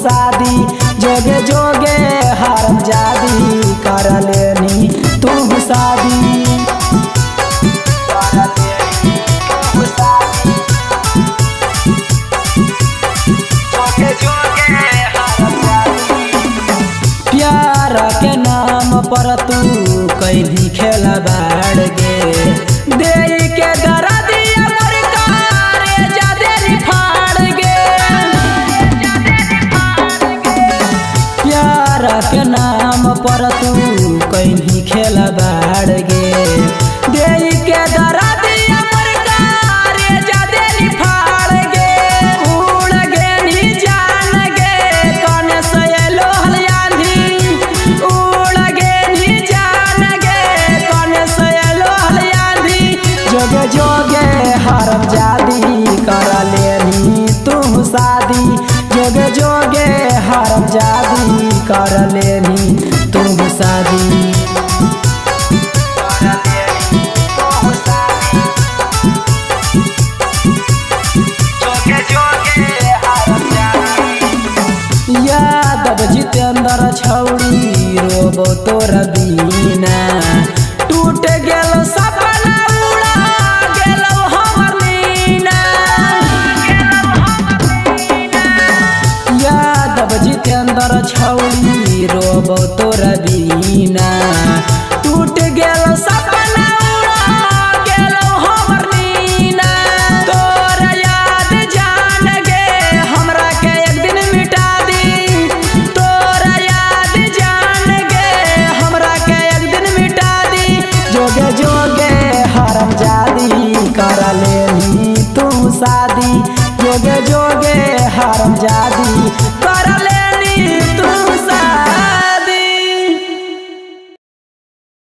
शादी जोगे जोगे हरम जादी कर लेनी तू शादी प्यार के नाम पर तू कैली खेला बाड़ गे दे के दरा दिया मोर कारे जादे निफाड़ गे प्यार के नाम पर तू कैली खेला बाड़ गे दे के दरा दिया मोर कारे जादे निफाड़ गे उड़ गे नी जान गे कौन से लोहल यानी उड़ गे नी जान गे कौन से लोहल यानी जोगे जोगे हरम जादी कर लेनी तू शादी जोगे जोगे हरम जादी कर लेनी तू शादी यादव जितेंद्र छौड़ी रोबो तोर बीना टूट गेल सपना उड़ा गेल हमर नीना यादव जितेंद्र छौड़ी रोबो तोर बीना टूट गेल सपना उड़ा गेल हमर नीना तोर याद जान गे हमरा के एक दिन मिटा दी तोर याद जान गे हमरा के एक दिन मिटा दी जोगे जोगे हरम जादी कर लेनी तू शादी जोगे जोगे हरम जादी